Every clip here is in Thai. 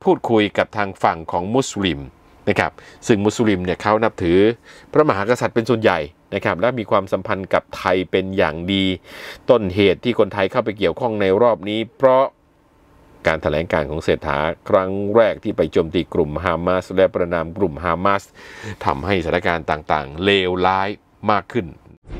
พูดคุยกับทางฝั่งของมุสลิมนะครับซึ่งมุสลิมเนี่ยเขานับถือพระมหากษัตริย์เป็นส่วนใหญ่นะครับและมีความสัมพันธ์กับไทยเป็นอย่างดีต้นเหตุที่คนไทยเข้าไปเกี่ยวข้องในรอบนี้เพราะการแถลงการของเศรษฐาครั้งแรกที่ไปโจมตีกลุ่มฮามาสและประณามกลุ่มฮามาสทำให้สถานการณ์ต่างๆเลวร้ายมากขึ้น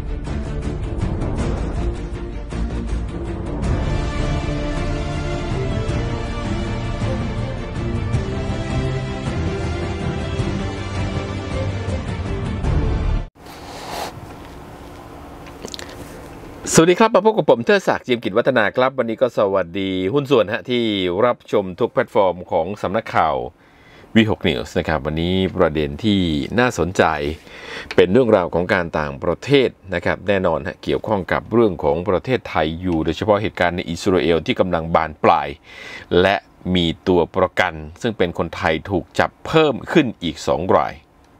สวัสดีครับมาพบกับผมเทิดศักดิ์ จิมกิจวัฒนาครับวันนี้ก็สวัสดีหุ้นส่วนที่รับชมทุกแพลตฟอร์มของสำนักข่าวV6 News นะครับวันนี้ประเด็นที่น่าสนใจเป็นเรื่องราวของการต่างประเทศนะครับแน่นอนเกี่ยวข้องกับเรื่องของประเทศไทยอยู่โดยเฉพาะเหตุการณ์ในอิสราเอลที่กำลังบานปลายและมีตัวประกันซึ่งเป็นคนไทยถูกจับเพิ่มขึ้นอีก2 ราย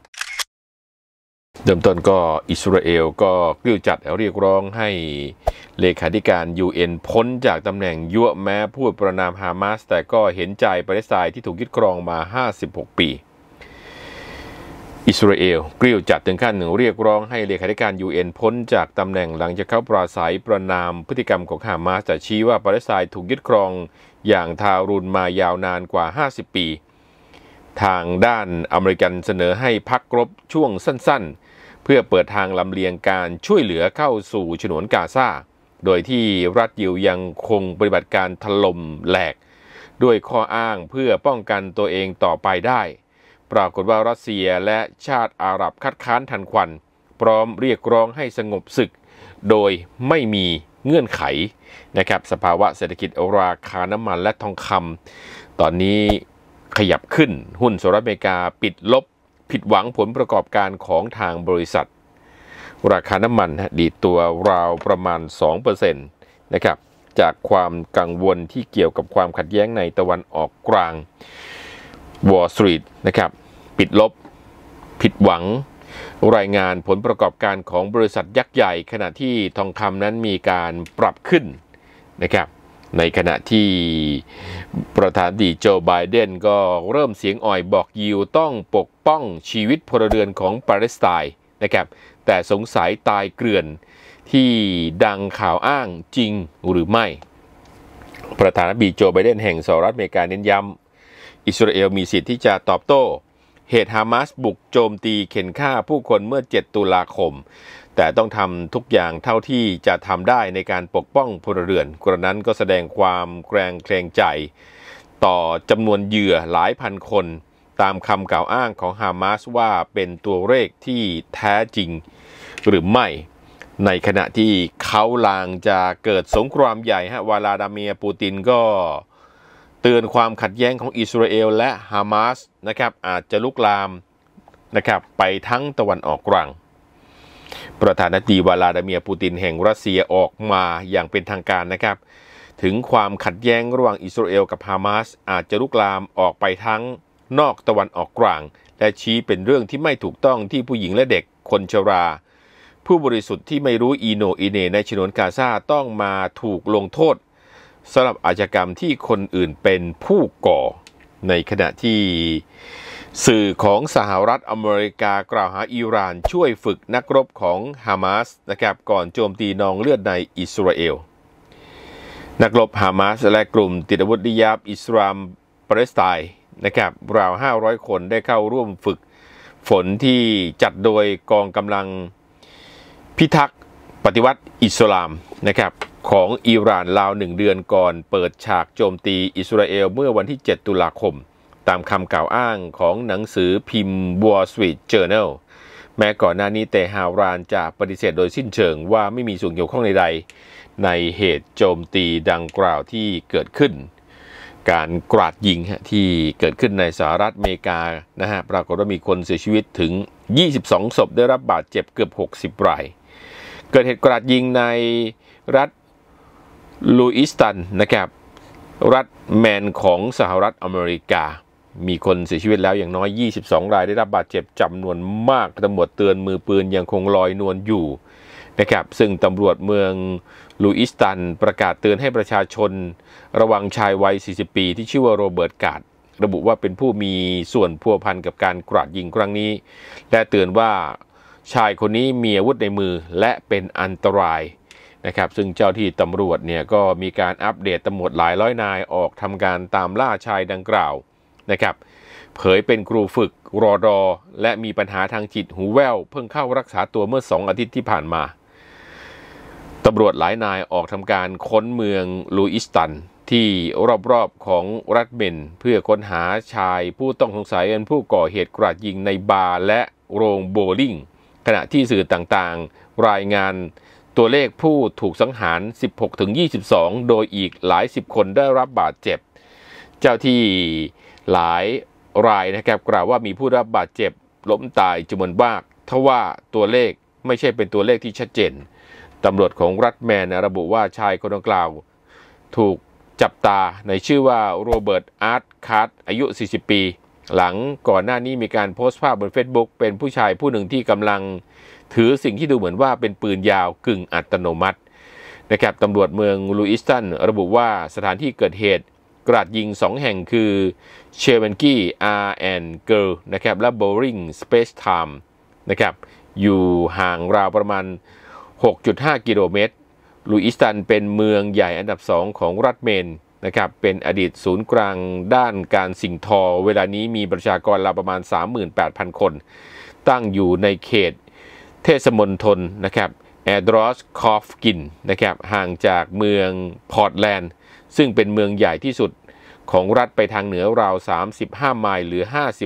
เริ่มต้นก็อิสราเอลก็กลิ้วจัดเรียกร้องให้เลขาธิการ UN พ้นจากตำแหน่งยั่วแม้พูดประณามฮามาสแต่ก็เห็นใจปาเลสไตน์ที่ถูกยึดครองมา56 ปีอิสราเอลกลิ้วจัดถึงขั้นเรียกร้องให้เลขาธิการ UN พ้นจากตำแหน่งหลังจากเขาปราศัยประณามพฤติกรรมของฮามาสแต่ชี้ว่าปาเลสไตน์ถูกยึดครองอย่างทารุณมายาวนานกว่า50 ปีทางด้านอเมริกันเสนอให้พักรบช่วงสั้นๆเพื่อเปิดทางลำเลียงการช่วยเหลือเข้าสู่ฉนวนกาซาโดยที่รัฐยิวยังคงปฏิบัติการถล่มแหลกด้วยข้ออ้างเพื่อป้องกันตัวเองต่อไปได้ปรากฏว่ารัสเซียและชาติอาหรับคัดค้านทันควันพร้อมเรียกร้องให้สงบศึกโดยไม่มีเงื่อนไขนะครับสภาวะเศรษฐกิจราคาน้ำมันและทองคำตอนนี้ขยับขึ้นหุ้นสหรัฐอเมริกาปิดลบผิดหวังผลประกอบการของทางบริษัทราคาน้ำมันดีดตัวราวประมาณ 2% นะครับจากความกังวลที่เกี่ยวกับความขัดแย้งในตะวันออกกลาง Wall Street นะครับปิดลบผิดหวังรายงานผลประกอบการของบริษัทยักษ์ใหญ่ขณะที่ทองคำนั้นมีการปรับขึ้นนะครับในขณะที่ประธานาธิบดีโจไบเดนก็เริ่มเสียงอ่อยบอกยิวต้องปกป้องชีวิตพลเรือนของปาเลสไตน์นะครับแต่สงสัยตายเกลื่อนที่ดังข่าวอ้างจริงหรือไม่ประธานาธิบดีโจไบเดนแห่งสหรัฐอเมริกาเน้นย้ำอิสราเอลมีสิทธิ์ที่จะตอบโต้เหตุฮามาสบุกโจมตีเข็นฆ่าผู้คนเมื่อ7 ตุลาคมแต่ต้องทำทุกอย่างเท่าที่จะทำได้ในการปกป้องพลเรือนกระนั้นก็แสดงความแกรงใจต่อจำนวนเหยื่อหลายพันคนตามคำกล่าวอ้างของฮามาสว่าเป็นตัวเลขที่แท้จริงหรือไม่ในขณะที่เขาลางจะเกิดสงครามใหญ่วลาดิเมียร์ปูตินก็เตือนความขัดแย้งของอิสราเอลและฮามาสนะครับอาจจะลุกลามนะครับไปทั้งตะวันออกกลางประธานาธิบดีวลาดิเมียร์ปูตินแห่งรัสเซียออกมาอย่างเป็นทางการนะครับถึงความขัดแย้งระหว่างอิสราเอลกับฮามาสอาจจะลุกลามออกไปทั้งนอกตะวันออกกลางและชี้เป็นเรื่องที่ไม่ถูกต้องที่ผู้หญิงและเด็กคนชราผู้บริสุทธิ์ที่ไม่รู้อีโหน่อีเหน่ในฉนวนกาซาต้องมาถูกลงโทษสำหรับอาชญากรรมที่คนอื่นเป็นผู้ก่อในขณะที่สื่อของสหรัฐอเมริกากล่าวหาอิหร่านช่วยฝึกนักรบของฮามาสนะครับก่อนโจมตีนองเลือดในอิสราเอลนักรบฮามาสและกลุ่มติดอาวุธนิยามอิสลามปาเลสไตน์นะครับราว500 คนได้เข้าร่วมฝึกฝนที่จัดโดยกองกำลังพิทักษ์ปฏิวัติอิสลามนะครับของอิหร่านราว1 เดือนก่อนเปิดฉากโจมตีอิสราเอลเมื่อวันที่7 ตุลาคมตามคำกล่าวอ้างของหนังสือพิมพ์ Wall Street Journal แม้ก่อนหน้านี้แต่ฮารานจะปฏิเสธโดยสิ้นเชิงว่าไม่มีส่วนเกี่ยวข้องใดๆในเหตุโจมตีดังกล่าวที่เกิดขึ้นการกราดยิงที่เกิดขึ้นในสหรัฐอเมริกาปรากฏว่ามีคนเสียชีวิตถึง22 ศพได้รับบาดเจ็บเกือบ60 รายเกิดเหตุกราดยิงในรัฐลูอิสตันนะครับรัฐแมนของสหรัฐอเมริกามีคนเสียชีวิตแล้วอย่างน้อย22 รายได้รับบาดเจ็บจำนวนมากตำรวจเตือนมือปืนยังคงลอยนวลอยู่นะครับซึ่งตำรวจเมืองลูอิสตันประกาศเตือนให้ประชาชนระวังชายวัย40 ปีที่ชื่อว่าโรเบิร์ตการ์ดระบุว่าเป็นผู้มีส่วนพัวพันกับการกราดยิงครั้งนี้และเตือนว่าชายคนนี้มีอาวุธในมือและเป็นอันตรายนะครับซึ่งเจ้าที่ตำรวจเนี่ยก็มีการอัปเดตตำรวจหลายร้อยนายออกทำการตามล่าชายดังกล่าวนะครับเผยเป็นครูฝึกรอดอและมีปัญหาทางจิตหูแว่วเพิ่งเข้ารักษาตัวเมื่อ2 อาทิตย์ที่ผ่านมาตำรวจหลายนายออกทำการค้นเมืองลูอิสตันที่รอบๆของรัฐเมนเพื่อค้นหาชายผู้ต้องสงสัยเป็นผู้ก่อเหตุกราดยิงในบาร์และโรงโบว์ลิ่งขณะที่สื่อต่างๆรายงานตัวเลขผู้ถูกสังหาร 16-22 โดยอีกหลายสิบคนได้รับบาดเจ็บเจ้าที่หลายรายนะครับกล่าวว่ามีผู้รับบาดเจ็บล้มตายจำนวนมากทว่าตัวเลขไม่ใช่เป็นตัวเลขที่ชัดเจนตำรวจของรัฐแมนระบุว่าชายคนดังกล่าวถูกจับตาในชื่อว่าโรเบิร์ตอาร์ตคาร์ตอายุ 40 ปีหลังก่อนหน้านี้มีการโพสต์ภาพบน Facebook เป็นผู้ชายผู้หนึ่งที่กำลังถือสิ่งที่ดูเหมือนว่าเป็นปืนยาวกึ่งอัตโนมัตินะครับตำรวจเมืองลูอิสตันระบุว่าสถานที่เกิดเหตุกราดยิง2 แห่งคือเชเวนกี้อาร์แอนด์เกิร์ลนะครับและโบริงสเปซไทม์นะครับอยู่ห่างราวประมาณ 6.5 กิโลเมตรลูอิสตันเป็นเมืองใหญ่อันดับ2ของรัฐเมนนะครับเป็นอดีตศูนย์กลางด้านการสิ่งทอเวลานี้มีประชากรราวประมาณ 38,000 คนตั้งอยู่ในเขตเทศมณฑลนะครับแอดรอสคอฟกินนะครับห่างจากเมืองพอร์ตแลนด์ซึ่งเป็นเมืองใหญ่ที่สุดของรัฐไปทางเหนือราว35 ไมล์หรือ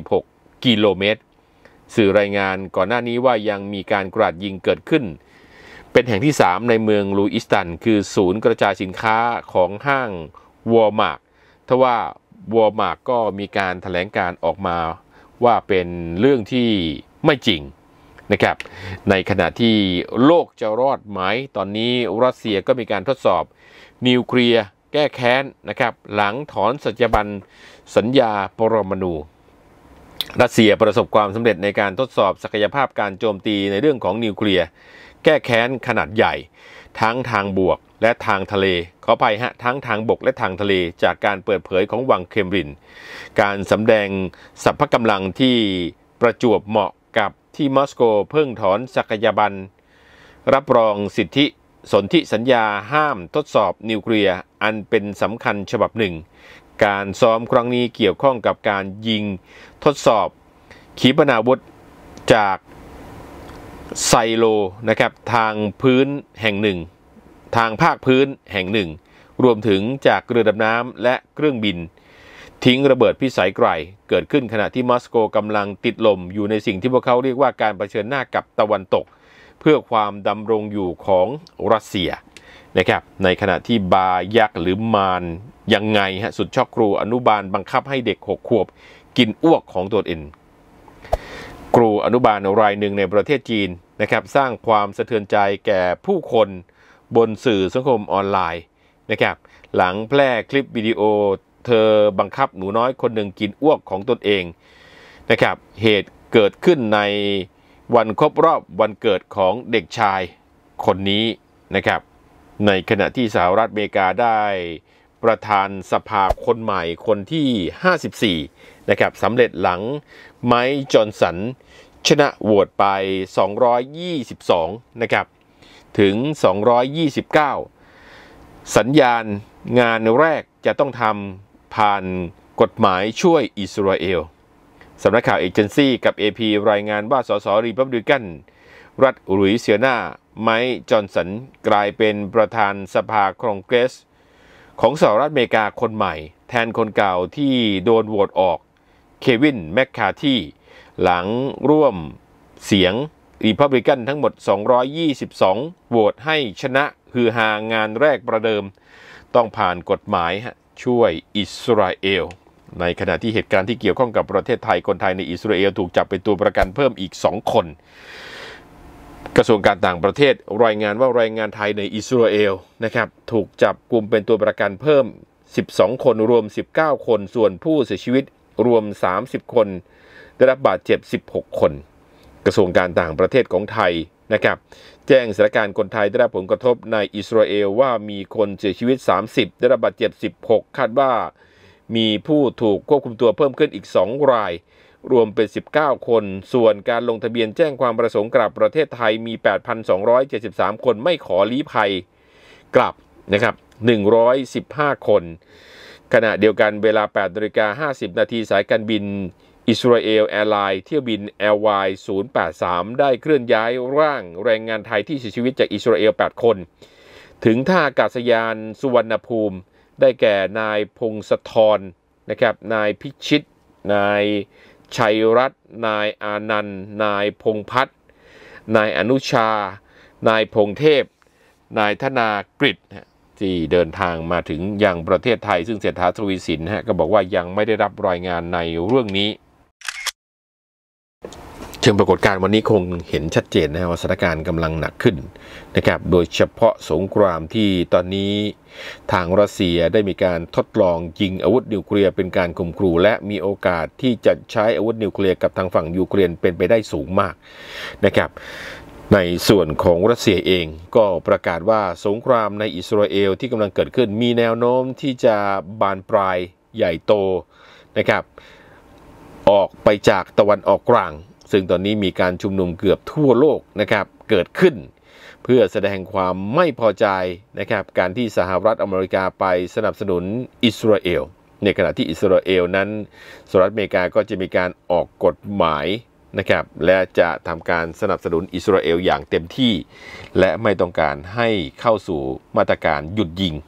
56 กิโลเมตรสื่อรายงานก่อนหน้านี้ว่ายังมีการกราดยิงเกิดขึ้นเป็นแห่งที่3ในเมืองลูอิสตันคือศูนย์กระจายสินค้าของห้างวอลมาร์ททว่าวอลมาร์ทก็มีการแถลงการออกมาว่าเป็นเรื่องที่ไม่จริงนะครับในขณะที่โลกจะรอดไหมตอนนี้รัสเซียก็มีการทดสอบนิวเคลียร์แก้แค้นนะครับหลังถอนสัญญาบันสัญญาปรมาณูรัสเซียประสบความสำเร็จในการทดสอบศักยภาพการโจมตีในเรื่องของนิวเคลียร์แก้แค้นขนาดใหญ่ทั้งทางบวกและทางทะเลขออภัยทั้งทางบกและทางทะเลจากการเปิดเผยของวังเคมรินการสำแดงสรรพกำลังที่ประจวบเหมาะกับที่มอสโกเพิ่งถอนศักยบันรับรองสิทธิสนธิสัญญาห้ามทดสอบนิวเคลียร์อันเป็นสำคัญฉบับหนึ่งการซ้อมครั้งนี้เกี่ยวข้องกับการยิงทดสอบขีปนาวุธจากไซโลนะครับทางพื้นแห่งหนึ่งทางภาคพื้นแห่งหนึ่งรวมถึงจากเรือดำน้ำและเครื่องบินทิ้งระเบิดพิสัยไกลเกิดขึ้นขณะที่มอสโกกำลังติดลมอยู่ในสิ่งที่พวกเขาเรียกว่าการเผชิญหน้ากับตะวันตกเพื่อความดำรงอยู่ของรัสเซียนะครับในขณะที่บายักษ์หรือมารยังไงสุดช็อกครูอนุบาลบังคับให้เด็ก6 ขวบกินอ้วกของตัวเองครูอนุบาลรายหนึ่งในประเทศจีนนะครับสร้างความสะเทือนใจแก่ผู้คนบนสื่อสังคมออนไลน์นะครับหลังแพร่คลิปวิดีโอเธอบังคับหนูน้อยคนหนึ่งกินอ้วกของตนเองนะครับเหตุเกิดขึ้นในวันครบรอบวันเกิดของเด็กชายคนนี้นะครับในขณะที่สหรัฐอเมริกาได้ประธานสภาคนใหม่คนที่54นะครับสำเร็จหลังไมค์จอห์นสันชนะโหวตไป222นะครับถึง229สัญญาณงานแรกจะต้องทำผ่านกฎหมายช่วยอิสราเอลสำนักข่าวเอเจนซี่กับ AP รายงานว่าสสรีพับลิกันรัฐลุยเซียนาไมค์จอห์นสันกลายเป็นประธานสภาคองเกรสของสหรัฐอเมริกาคนใหม่แทนคนเก่าที่โดนโหวตออกเควินแมคคาร์ธีหลังร่วมเสียงรีพับลิกันทั้งหมด222โหวตให้ชนะฮือฮางานแรกประเดิมต้องผ่านกฎหมายช่วยอิสราเอลในขณะที่เหตุการณ์ที่เกี่ยวข้องกับประเทศไทยคนไทยในอิสราเอลถูกจับเป็นตัวประกันเพิ่มอีก2 คนกระทรวงการต่างประเทศรายงานว่าแรงงานไทยในอิสราเอลนะครับถูกจับกุมเป็นตัวประกันเพิ่ม12 คนรวม19 คนส่วนผู้เสียชีวิตรวม30 คนได้รับบาดเจ็บ16 คนกระทรวงการต่างประเทศของไทยนะครับแจ้งสถานการณ์คนไทยได้รับผลกระทบในอิสราเอลว่ามีคนเสียชีวิต30ได้รับบาดเจ็บ16คาดว่ามีผู้ถูกควบคุมตัวเพิ่มขึ้นอีก2 รายรวมเป็น19 คนส่วนการลงทะเบียนแจ้งความประสงค์กลับประเทศไทยมี 8,273 คนไม่ขอลี้ภัยกลับนะครับ115 คนขณะเดียวกันเวลา 8:50 นาทีสายการบินอิสราเอลแอร์ไลน์เที่ยวบิน LY 083ได้เคลื่อนย้ายร่างแรงงานไทยที่เสียชีวิตจากอิสราเอล8 คนถึงท่าอากาศยานสุวรรณภูมิได้แก่นายพงศธรนะครับนายพิชิตนายชัยรัตน์นายอานันต์นายพงพัฒน์นายอนุชานายพงเทพนายธนากฤษที่เดินทางมาถึงยังประเทศไทยซึ่งเศรษฐาทวีสินก็บอกว่ายังไม่ได้รับรายงานในเรื่องนี้เชิงปรากฏการณ์วันนี้คงเห็นชัดเจนนะว่าสถานการณ์กำลังหนักขึ้นนะครับโดยเฉพาะสงครามที่ตอนนี้ทางรัสเซียได้มีการทดลองยิงอาวุธนิวเคลียร์เป็นการข่มขู่และมีโอกาสที่จะใช้อาวุธนิวเคลียร์กับทางฝั่งยูเครนเป็นไปได้สูงมากนะครับในส่วนของรัสเซียเองก็ประกาศว่าสงครามในอิสราเอลที่กำลังเกิดขึ้นมีแนวโน้มที่จะบานปลายใหญ่โตนะครับออกไปจากตะวันออกกลางซึ่งตอนนี้มีการชุมนุมเกือบทั่วโลกนะครับเกิดขึ้นเพื่อแสดงความไม่พอใจนะครับการที่สหรัฐอเมริกาไปสนับสนุนอิสราเอลในขณะที่อิสราเอลนั้นสหรัฐอเมริกาก็จะมีการออกกฎหมายนะครับและจะทำการสนับสนุนอิสราเอลอย่างเต็มที่และไม่ต้องการให้เข้าสู่มาตรการหยุดยิง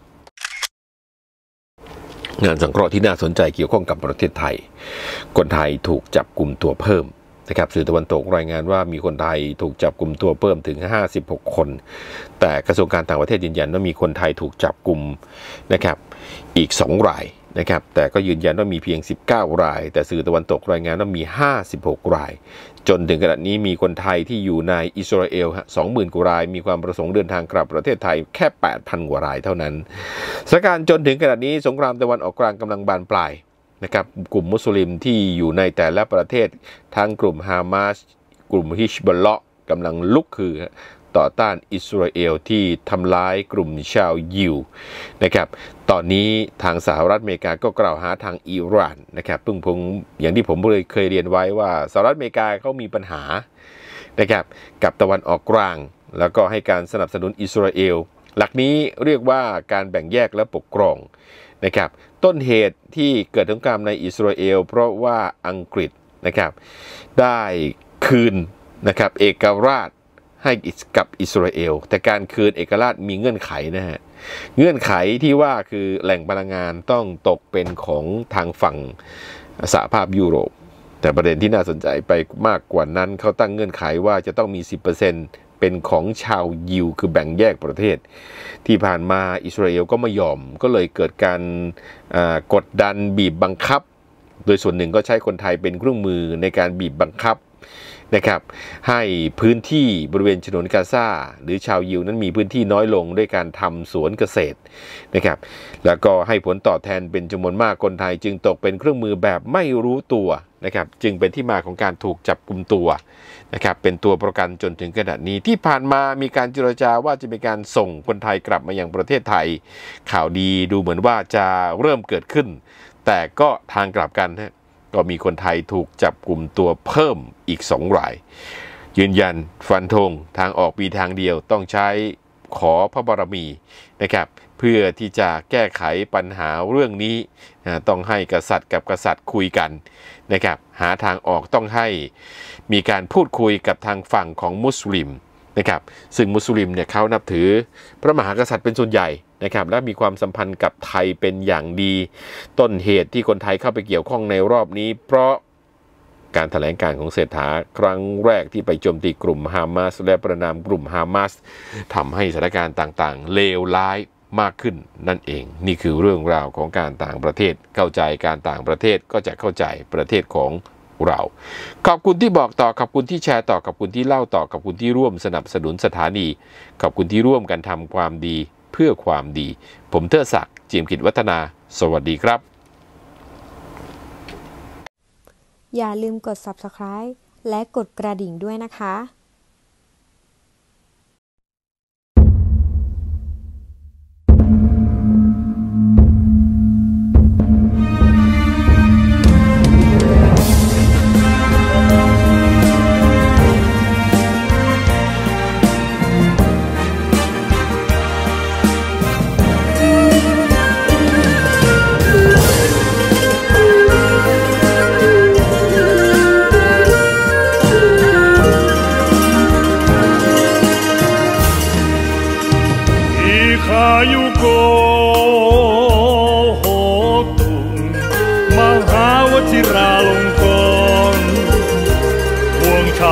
งานสังเคราะห์ที่น่าสนใจเกี่ยวข้องกับประเทศไทยคนไทยถูกจับกุมตัวเพิ่มนะครับสื่อตะวันตกรายงานว่ามีคนไทยถูกจับกุมตัวเพิ่มถึง56 คนแต่กระทรวงการต่างประเทศยืนยันว่ามีคนไทยถูกจับกุมนะครับอีก2 รายนะครับแต่ก็ยืนยันว่ามีเพียง19 รายแต่สื่อตะวันตกรายงานว่ามี56 รายจนถึงขณะนี้มีคนไทยที่อยู่ในอิสราเอล 20,000 กว่ารายมีความประสงค์เดินทางกลับประเทศไทยแค่ 8,000 กว่ารายเท่านั้นสถานการณ์จนถึงขณะนี้สงครามตะวันออกกลางกำลังบานปลายนะครับกลุ่มมุสลิมที่อยู่ในแต่ละประเทศทั้งกลุ่มฮามาสกลุ่มฮิชบอลเลาะกำลังลุกคือต่อต้านอิสราเอลที่ทำร้ายกลุ่มชาวยิวนะครับตอนนี้ทางสหรัฐอเมริกาก็กล่าวหาทางอิหร่านนะครับอย่างที่ผมเคยเรียนไว้ว่าสหรัฐอเมริกาเขามีปัญหานะครับกับตะวันออกกลางแล้วก็ให้การสนับสนุนอิสราเอลหลักนี้เรียกว่าการแบ่งแยกและปกครองนะครับต้นเหตุที่เกิดสงครามในอิสราเอลเพราะว่าอังกฤษนะครับได้คืนนะครับเอกราชให้กับอิสราเอลแต่การคืนเอกราชมีเงื่อนไขนะฮะเงื่อนไขที่ว่าคือแหล่งพลังงานต้องตกเป็นของทางฝั่งสหภาพยุโรปแต่ประเด็นที่น่าสนใจไปมากกว่านั้นเขาตั้งเงื่อนไขว่าจะต้องมี 10%เป็นของชาวยิวคือแบ่งแยกประเทศที่ผ่านมาอิสราเอลก็ไม่ยอมก็เลยเกิดการกดดันบีบบังคับโดยส่วนหนึ่งก็ใช้คนไทยเป็นเครื่องมือในการบีบบังคับนะครับให้พื้นที่บริเวณฉนวนกาซาหรือชาวยิวนั้นมีพื้นที่น้อยลงด้วยการทำสวนเกษตรนะครับแล้วก็ให้ผลตอบแทนเป็นจำนวนมากคนไทยจึงตกเป็นเครื่องมือแบบไม่รู้ตัวนะครับจึงเป็นที่มาของการถูกจับกุมตัวนะครับเป็นตัวประกันจนถึงขณะนี้ที่ผ่านมามีการเจรจาว่าจะมีการส่งคนไทยกลับมายังประเทศไทยข่าวดีดูเหมือนว่าจะเริ่มเกิดขึ้นแต่ก็ทางกลับกันฮะก็มีคนไทยถูกจับกุมตัวเพิ่มอีก2 รายยืนยันฟันธงทางออกมีทางเดียวต้องใช้ขอพระบารมีนะครับเพื่อที่จะแก้ไขปัญหาเรื่องนี้ต้องให้กษัตริย์กับกษัตริย์คุยกันนะครับหาทางออกต้องให้มีการพูดคุยกับทางฝั่งของมุสลิมนะครับซึ่งมุสลิมเนี่ยเขานับถือพระมหากษัตริย์เป็นส่วนใหญ่นะครับและมีความสัมพันธ์กับไทยเป็นอย่างดีต้นเหตุที่คนไทยเข้าไปเกี่ยวข้องในรอบนี้เพราะการแถลงการของเศรษฐาครั้งแรกที่ไปโจมตีกลุ่มฮามาสและประณามกลุ่มฮามาสทำให้สถานการณ์ต่างๆเลวร้ายมากขึ้นนั่นเองนี่คือเรื่องราวของการต่างประเทศเข้าใจการต่างประเทศก็จะเข้าใจประเทศของเราขอบคุณที่บอกต่อขอบคุณที่แชร์ต่อขอบคุณที่เล่าต่อขอบคุณที่ร่วมสนับสนุนสถานีขอบคุณที่ร่วมกันทำความดีเพื่อความดีผมเทิดศักดิ์จิมกิจวัฒนาสวัสดีครับอย่าลืมกด Subscribe และกดกระดิ่งด้วยนะคะ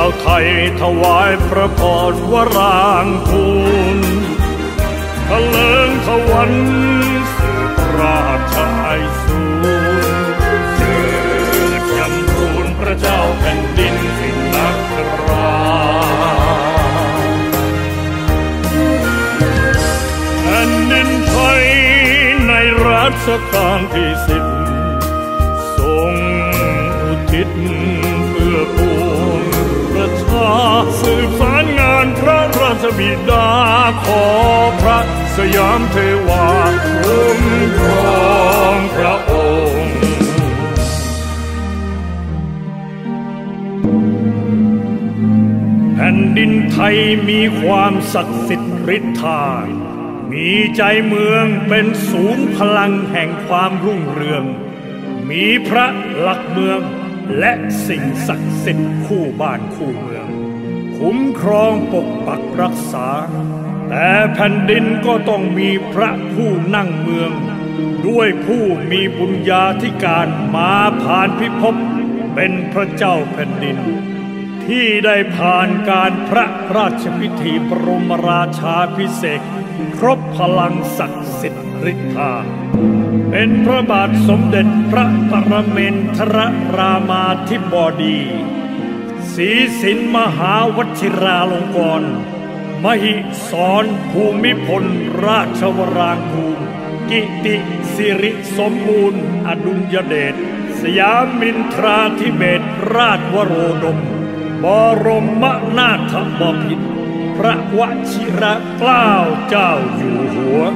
ไทยถวายพระพรวรางคูลทะเลิงทวันสืบราชอาสูรเจิดยำทูลพระเจ้าแผ่นดินสิงห์นคราแผ่นดินไทยในรัชกาลที่10ทรงอุทิศเพื่อปวงประชาสืบสารงานพระราชบิดาขอพระสยามเทวาคุ้มครองพระองค์แผ่นดินไทยมีความศักดิ์สิทธิ์ฤทธามีใจเมืองเป็นศูนย์พลังแห่งความรุ่งเรืองมีพระหลักเมืองและสิ่งศักดิ์สิทธิ์คู่บ้านคู่เมืองคุ้มครองปกปักรักษาแต่แผ่นดินก็ต้องมีพระผู้นั่งเมืองด้วยผู้มีบุญญาธิการมาผ่านพิภพเป็นพระเจ้าแผ่นดินที่ได้ผ่านการพระราชพิธีบรมราชาภิเษกครบพลังศักดิ์สิทธิ์ฤทธาเป็นพระบาทสมเด็จพระปรเมนทรรามาธิบดีศรีสินมหาวชิราลงกรณ์มหิศรภูมิพลราชวรางคูรกิติสิริสมบูรณ์อดุลยเดชสยามินทราธิเบศรราชวโรดมบรมนาถบพิตรพระวชิรเกล้าเจ้าอยู่หัว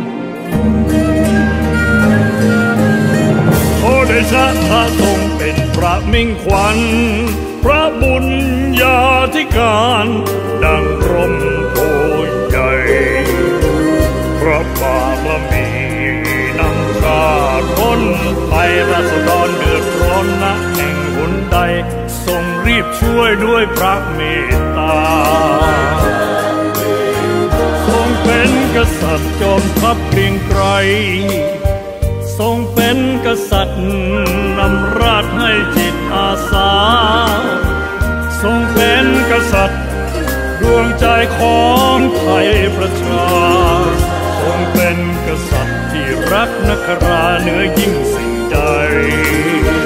โอเดชะพระทรงเป็นพระมิ่งขวัญพระบุญญาธิการดังร่มโพใหญ่พระบารมีนำชาติพ้นไปราษฎรเดือดร้อนณแห่งหนใดทรงรีบช่วยด้วยพระเมตตาทรงเป็นกษัตริย์จอมทัพเกรียงไกรทรงเป็นกษัตริย์นำราชให้จิตอาสาทรงเป็นกษัตริย์ดวงใจของไทยประชาทรงเป็นกษัตริย์ที่รักนคราเหนือยิ่งสิ่งใด